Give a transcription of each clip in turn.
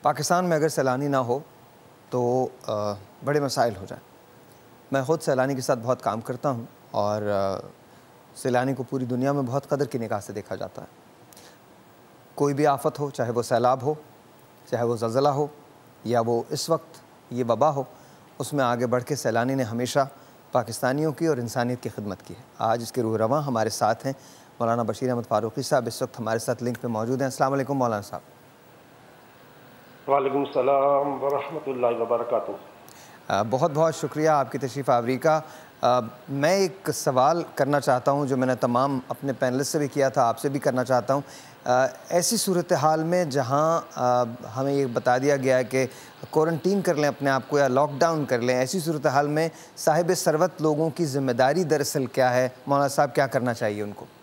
پاکستان میں اگر سیلانی نہ ہو تو بڑے مسائل ہو جائیں۔ میں خود سیلانی کے ساتھ بہت کام کرتا ہوں اور سیلانی کو پوری دنیا میں بہت قدر کی نگاہ سے دیکھا جاتا ہے۔ کوئی بھی آفت ہو، چاہے وہ سیلاب ہو، چاہے وہ زلزلہ ہو، یا وہ اس وقت یہ وبا ہو، اس میں آگے بڑھ کے سیلانی نے ہمیشہ پاکستانیوں کی اور انسانیت کی خدمت کی ہے۔ آج اس کے روح رواں ہمارے ساتھ ہیں مولانا بشیر احمد فاروقی صاحب، اس وقت ہمارے ساتھ لنک پہ موجود ہیں۔ السلام علیکم مولانا صاحب۔ وعلیکم السلام ورحمۃ اللہ وبرکاتہ۔ بہت بہت شکریہ آپ کی تشریف آوری کا۔ میں ایک سوال کرنا چاہتا ہوں جو میں نے تمام اپنے پینلسٹ سے بھی کیا تھا، آپ سے بھی کرنا چاہتا ہوں۔ ایسی صورتحال میں جہاں ہمیں یہ بتا دیا گیا ہے کہ کوارنٹین کر لیں اپنے آپ کو یا لاک ڈاؤن کر لیں، ایسی صورتحال میں صاحب ثروت لوگوں کی ذمہ داری دراصل کیا ہے؟ مولانا صاحب کیا کرنا چاہیے ان کو؟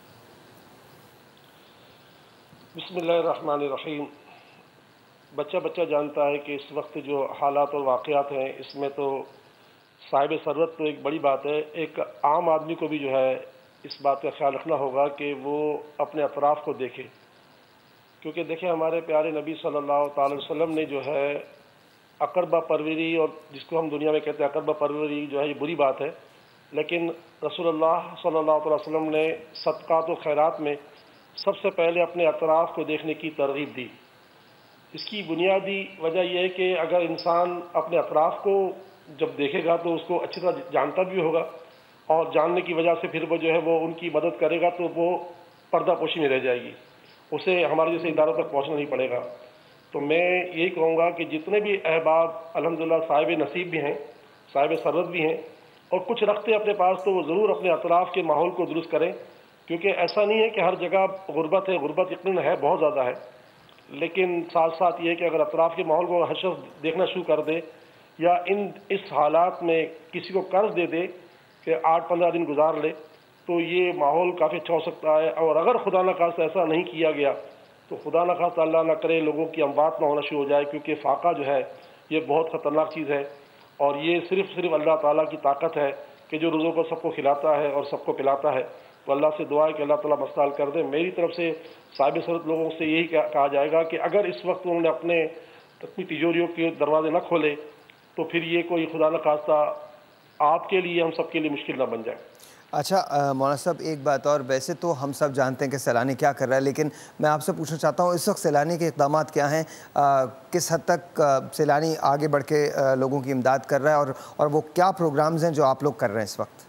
بسم اللہ الرحمن الرحیم۔ بچہ جانتا ہے کہ اس وقت جو حالات اور واقعات ہیں اس میں تو صاحب ثروت تو ایک بڑی بات ہے، ایک عام آدمی کو بھی جو ہے اس بات کا خیال رکھنا ہوگا کہ وہ اپنے اطراف کو دیکھے، کیونکہ دیکھیں ہمارے پیارے نبی صلی اللہ تعالی وسلم نے جو ہے اقربہ پروری، اور جس کو ہم دنیا میں کہتے ہیں اقربہ پروری جو ہے یہ بری بات ہے، لیکن رسول اللہ صلی اللہ علیہ وسلم نے صدقات و خیرات میں سب سے پہلے اپنے اطراف کو دیکھنے کی ترغیب دی۔ اس کی بنیادی وجہ یہ ہے کہ اگر انسان اپنے اطراف کو جب دیکھے گا تو اس کو اچھی طرح جانتا بھی ہوگا، اور جاننے کی وجہ سے پھر وہ جو ہے وہ ان کی مدد کرے گا تو وہ پردہ پوشی میں رہ جائے گی، اسے ہمارے جیسے اداروں تک پہنچنا نہیں پڑے گا۔ تو میں یہی کہوں گا کہ جتنے بھی احباب الحمدللہ صاحب نصیب بھی ہیں، صاحب ثروت بھی ہیں، اور کچھ رکھتے اپنے پاس، تو وہ ضرور اپنے اطراف کے ماحول کو درست کریں، کیونکہ ایسا نہیں ہے کہ ہر جگہ غربت ہے، غربت یقیناً ہے، بہت زیادہ ہے، لیکن ساتھ ساتھ یہ کہ اگر اطراف کے ماحول کو ہر شخص دیکھنا شروع کر دے، یا اس حالات میں کسی کو قرض دے دے کہ 8-15 دن گزار لے، تو یہ ماحول کافی اچھا ہو سکتا ہے۔ اور اگر خدا نخواستہ ایسا نہیں کیا گیا تو خدا نخواستہ اللہ نہ کرے لوگوں کی اموات نہ ہونا شروع ہو جائے، کیونکہ فاقہ جو ہے یہ بہت خطرناک چیز ہے، اور یہ صرف اللہ تعالیٰ کی طاقت ہے کہ جو روزوں کو سب کو کھلاتا ہے اور سب کو پلاتا ہے۔ تو اللہ سے دعا ہے کہ اللہ تعالیٰ مسئلہ حل کر دے۔ میری طرف سے صاحب ثروت لوگوں سے یہی کہا جائے گا کہ اگر اس وقت انہوں نے اپنی تجوریوں کے دروازے نہ کھولے تو پھر یہ کوئی خدا نخواستہ آپ کے لیے ہم سب کے لیے مشکل نہ بن جائے۔ اچھا مولانا صاحب ایک بات اور، ویسے تو ہم سب جانتے ہیں کہ سیلانی کیا کر رہا ہے، لیکن میں آپ سے پوچھنا چاہتا ہوں اس وقت سیلانی کے اقدامات کیا ہیں؟ کس حد تک سیلانی آگے بڑھ کے لوگوں کی امداد کر رہا ہے، اور وہ کیا پروگرامز ہیں جو آپ لوگ کر رہے ہیں اس وقت؟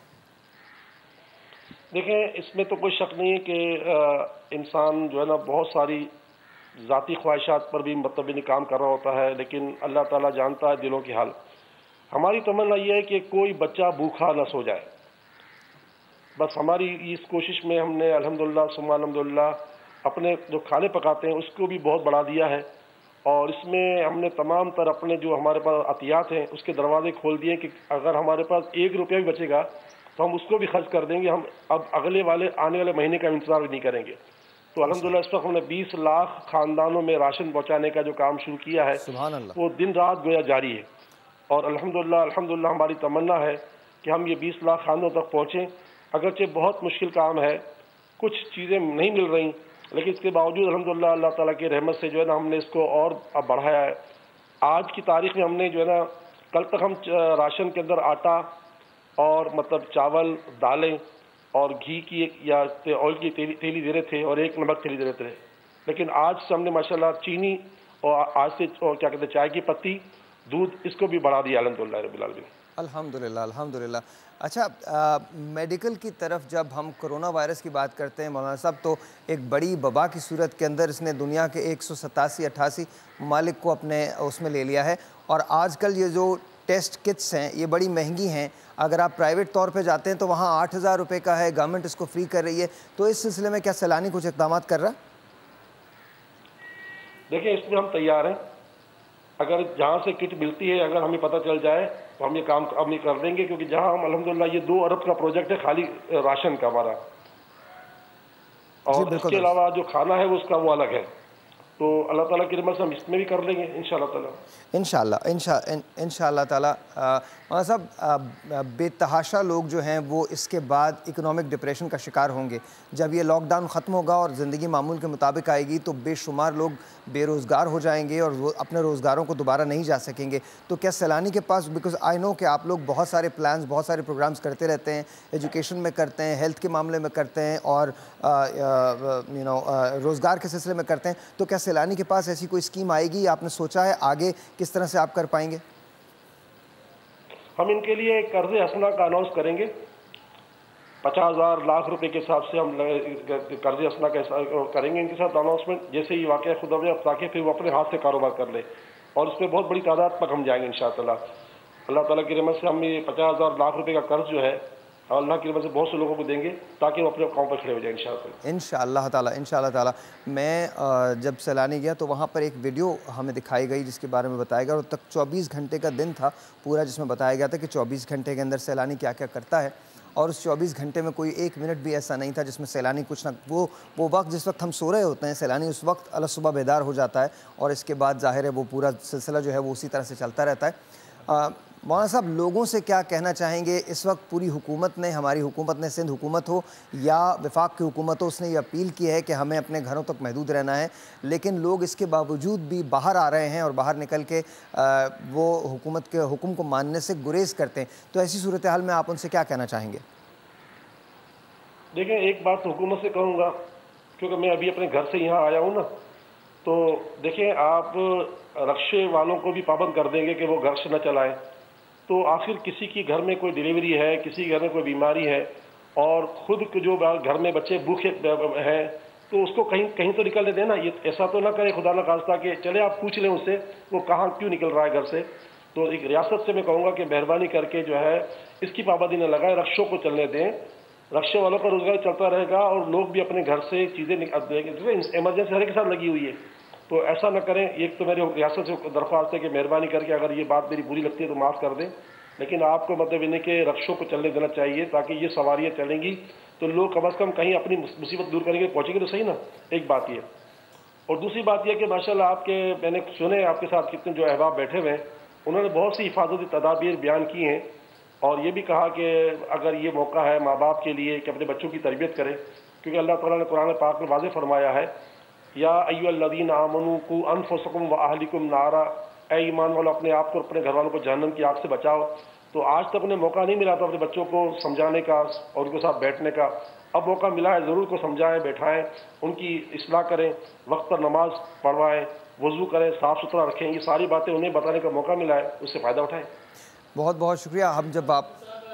دیکھیں اس میں تو کوئی شک نہیں ہے کہ انسان جو ہے نا بہت ساری ذاتی خواہشات پر بھی مطمئن کام کر رہا ہوتا ہے، لیکن اللہ تعالیٰ جانتا ہے دلوں کی حال۔ ہماری تمنا یہ ہے کہ کوئی بچہ بھوکا نہ سو جائے، بس ہماری اس کوشش میں ہم نے الحمدللہ ثم الحمدللہ اپنے جو کھانے پکاتے ہیں اس کو بھی بہت بڑھا دیا ہے، اور اس میں ہم نے تمام تر اپنے جو ہمارے پاس عطیات ہیں اس کے دروازے کھول دیے کہ اگر ہمارے پاس 1 روپیہ بھی بچے گا تو ہم اس کو بھی خرچ کر دیں گے، ہم اب آنے والے مہینے کا انتظار بھی نہیں کریں گے۔ تو الحمدللہ اس وقت ہم نے 20 لاکھ خاندانوں میں راشن پہنچانے کا جو کام شروع کیا ہے سبحان اللہ۔ وہ دن رات گویا جاری ہے، اور الحمدللہ ہماری تمنا ہے کہ ہم یہ 20 لاکھ خاندانوں تک پہنچیں۔ اگرچہ بہت مشکل کام ہے، کچھ چیزیں نہیں مل رہی، لیکن اس کے باوجود الحمدللہ اللہ تعالیٰ کی رحمت سے جو ہے نا ہم نے اس کو اور اب بڑھایا ہے۔ آج کی تاریخ میں ہم نے جو ہے نا کل تک ہم راشن کے اندر آٹا اور مطلب چاول، دالیں اور گھی کی یا آئل کی تیلی دے رہے تھے، اور 1 نمک تیلی دے رہے تھے، لیکن آج سے ہم نے ماشاءاللہ چینی اور آج سے کیا کہتے ہیں چائے کی پتی، دودھ، اس کو بھی بڑھا دیا الحمدللہ رب العالمین۔ الحمدللہ الحمدللہ۔ اچھا میڈیکل کی طرف جب ہم کرونا وائرس کی بات کرتے ہیں مولانا صاحب، تو ایک بڑی وبا کی صورت کے اندر اس نے دنیا کے 187-88 ممالک کو اپنے اس میں لے لیا ہے، اور آج کل یہ جو ٹیسٹ کٹس ہیں یہ بڑی مہنگی ہیں، اگر آپ پرائیویٹ طور پہ جاتے ہیں تو وہاں 8,000 روپے کا ہے، گورنمنٹ اس کو فری کر رہی ہے، تو اس سلسلے میں کیا سیلانی کچھ اقدامات کر رہا ہے؟ دیکھیں اس میں ہم تیار ہیں، اگر جہاں سے کٹ ملتی ہے اگر ہمیں پتہ چل جائے تو ہم یہ کام اب نہیں کر دیں گے، کیونکہ جہاں ہم الحمدللہ یہ 2 ارب کا پروجیکٹ ہے خالی راشن کا ہمارا، اور اس کے علاوہ جو کھانا ہے اس کا وہ الگ ہے، تو اللہ تعالیٰ کی رحمت سے ہم اس میں بھی کر لیں گے انشاءاللہ تعالیٰ. انشاءاللہ تعالیٰ. مولانا صاحب، بے تحاشا لوگ جو ہیں وہ اس کے بعد اکنامک ڈپریشن کا شکار ہوں گے. جب یہ لاک ڈاؤن ختم ہوگا اور زندگی معمول کے مطابق آئے گی تو بے شمار لوگ بے روزگار ہو جائیں گے اور وہ اپنے روزگاروں کو دوبارہ نہیں جا سکیں گے. تو کیا سیلانی کے پاس، بیکاز آئی نو کہ آپ لوگ بہت سارے پلانز، بہت سارے پروگرامز کرتے رہتے ہیں، ایجوکیشن میں کرتے ہیں، ہیلتھ کے معاملے میں کرتے ہیں اور روزگار کے سلسلے میں کرتے ہیں، تو کیا سیلانی کے پاس ایسی کوئی اسکیم آئے گی؟ آپ نے سوچا ہے آگے کس طرح سے آپ کر پائیں گے؟ ہم ان کے لیے قرض حسنہ کا اناؤنس کریں گے. 50,000 لاکھ روپے کے حساب سے ہم قرض حسنہ کا کریں گے ان کے ساتھ اناؤنسمنٹ، جیسے ہی واقعہ خود ہو جائے، تاکہ پھر وہ اپنے ہاتھ سے کاروبار کر لے، اور اس میں بہت بڑی تعداد تک ہم جائیں گے انشاءاللہ. اللہ تعالیٰ کی رحمت سے ہم یہ 50,000 لاکھ روپے کا قرض جو ہے اللہ کی رحمت سے بہت سے لوگوں کو دیں گے تاکہ وہ اپنے اکاؤنٹ پر کھڑے ہو جائیں انشاءاللہ. انشاءاللہ تعالیٰ. میں جب سیلانی گیا تو وہاں پر ایک ویڈیو ہمیں دکھائی گئی جس کے بارے میں بتایا گیا، اور تک 24 گھنٹے کا دن تھا پورا، جس میں بتایا گیا تھا کہ 24 گھنٹے کے اندر سیلانی کیا کیا کرتا ہے، اور اس 24 گھنٹے میں کوئی ایک منٹ بھی ایسا نہیں تھا جس میں سیلانی کچھ نہ وہ وقت جس وقت ہم سو رہے ہوتے ہیں، سیلانی اس وقت صبح بیدار ہو جاتا ہے، اور اس کے بعد ظاہر ہے وہ پورا سلسلہ جو ہے وہ اسی طرح سے چلتا رہتا ہے. مولانا صاحب، لوگوں سے کیا کہنا چاہیں گے اس وقت؟ پوری حکومت نے، ہماری حکومت نے، سندھ حکومت ہو یا وفاق کی حکومت ہو، اس نے یہ اپیل کی ہے کہ ہمیں اپنے گھروں تک محدود رہنا ہے، لیکن لوگ اس کے باوجود بھی باہر آ رہے ہیں اور باہر نکل کے وہ حکومت کے حکم کو ماننے سے گریز کرتے ہیں. تو ایسی صورتحال میں آپ ان سے کیا کہنا چاہیں گے؟ دیکھیں، ایک بات حکومت سے کہوں گا، کیونکہ میں ابھی اپنے گھر سے یہاں آیا ہوں نا، تو دیکھیں آپ رکشے والوں کو بھی پابند کر دیں گے کہ وہ رکشے نہ چلائیں، تو آخر کسی کی گھر میں کوئی ڈیلیوری ہے، کسی کے گھر میں کوئی بیماری ہے، اور خود جو گھر میں بچے بھوکے ہیں، تو اس کو کہیں تو نکلنے دینا. یہ ایسا تو نہ کرے خدا نہ خواستہ کہ چلے آپ پوچھ لیں اس سے وہ کہاں کیوں نکل رہا ہے گھر سے. تو ایک ریاست سے میں کہوں گا کہ مہربانی کر کے جو ہے اس کی پابندی نہ لگائے، رکشوں کو چلنے دیں. رکشے والوں کا روزگار چلتا رہے گا اور لوگ بھی اپنے گھر سے چیزیں ایمرجنسی ہر ایک کے ساتھ لگی ہوئی ہے، تو ایسا نہ کریں. ایک تو میری ریاست سے درخواست ہے کہ مہربانی کر کے اگر یہ بات میری بری لگتی ہے تو معاف کر دیں، لیکن آپ کو مطلب انہیں کہ رکشوں کو چلنے دینا چاہیے تاکہ یہ سواریاں چلیں گی تو لوگ کم از کم کہیں اپنی مصیبت دور کریں گے، پہنچیں گے تو صحیح نا. ایک بات یہ. اور دوسری بات یہ کہ ماشاءاللہ آپ کے، میں نے سنے آپ کے ساتھ کتنے جو احباب بیٹھے ہوئے ہیں، انہوں نے بہت سی حفاظتی تدابیر بیان کی ہیں، اور یہ بھی کہا کہ اگر یہ موقع ہے ماں باپ کے لیے کہ اپنے بچوں کی تربیت کریں، کیونکہ اللہ تعالیٰ نے قرآن پاک میں واضح فرمایا ہے، یا ایھا الذین آمنوا قوا انفسکم واہلکم نارا، اے ایمان والو اپنے آپ کو اور اپنے گھر والوں کو جہنم کی آگ سے بچاؤ. تو آج تک انہیں موقع نہیں ملا تھا اپنے بچوں کو سمجھانے کا اور ان کے ساتھ بیٹھنے کا. اب موقع ملا ہے، ضرور کو سمجھائیں، بیٹھائیں، ان کی اصلاح کریں، وقت پر نماز پڑھوائیں، وضو کریں، صاف ستھرا رکھیں. یہ ساری باتیں انہیں بتانے کا موقع ملا ہے، اس سے فائدہ اٹھائیں. بہت بہت شکریہ. ہم جب آپ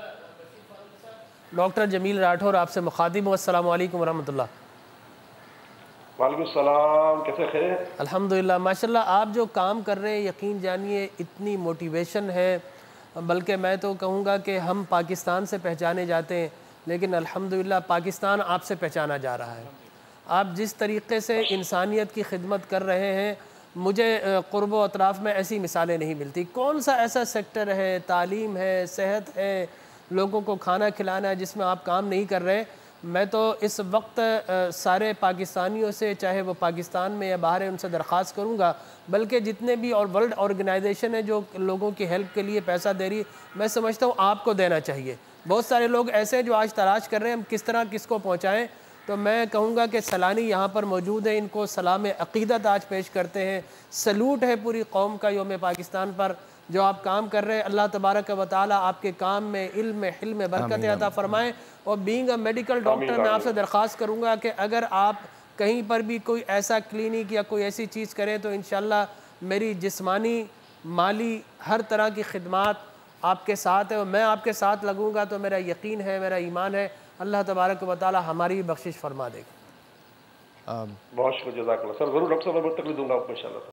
ڈاکٹر جمیل راٹھور آپ سے مخاطب ہوں. السلام علیکم ورحمۃ اللہ. وعلیکم السلام، کیسے خیر؟ الحمدللہ ماشاءاللہ. آپ جو کام کر رہے ہیں یقین جانیے اتنی موٹیویشن ہے، بلکہ میں تو کہوں گا کہ ہم پاکستان سے پہچانے جاتے ہیں لیکن الحمدللہ پاکستان آپ سے پہچانا جا رہا ہے. آپ جس طریقے سے انسانیت کی خدمت کر رہے ہیں، مجھے قرب و اطراف میں ایسی مثالیں نہیں ملتی. کون سا ایسا سیکٹر ہے، تعلیم ہے، صحت ہے، لوگوں کو کھانا کھلانا ہے، جس میں آپ کام نہیں کر رہے؟ میں تو اس وقت سارے پاکستانیوں سے، چاہے وہ پاکستان میں یا باہر ہیں، ان سے درخواست کروں گا، بلکہ جتنے بھی اور ورلڈ آرگنائزیشن ہے جو لوگوں کی ہیلپ کے لیے پیسہ دے رہی ہے، میں سمجھتا ہوں آپ کو دینا چاہیے. بہت سارے لوگ ایسے ہیں جو آج تلاش کر رہے ہیں ہم کس طرح کس کو پہنچائیں. تو میں کہوں گا کہ سیلانی یہاں پر موجود ہیں، ان کو سلام عقیدت آج پیش کرتے ہیں. سلوٹ ہے پوری قوم کا یوم پاکستان پر جو آپ کام کر رہے ہیں. اللہ تبارک و تعالیٰ آپ کے کام میں، علم میں، حلم میں برکت عطا فرمائیں. اور بینگ اے میڈیکل ڈاکٹر میں آپ سے درخواست کروں گا کہ اگر آپ کہیں پر بھی کوئی ایسا کلینک یا کوئی ایسی چیز کریں تو انشاءاللہ میری جسمانی، مالی، ہر طرح کی خدمات آپ کے ساتھ ہے، اور میں آپ کے ساتھ لگوں گا تو میرا یقین ہے، میرا ایمان ہے اللہ تبارک و تعالیٰ ہماری بخشش فرما دے گا. بہت شکریہ، جزاک اللہ سر. ضرور ڈاکٹر صاحب میں تکلیف دوں گا آپ کو انشاءاللہ.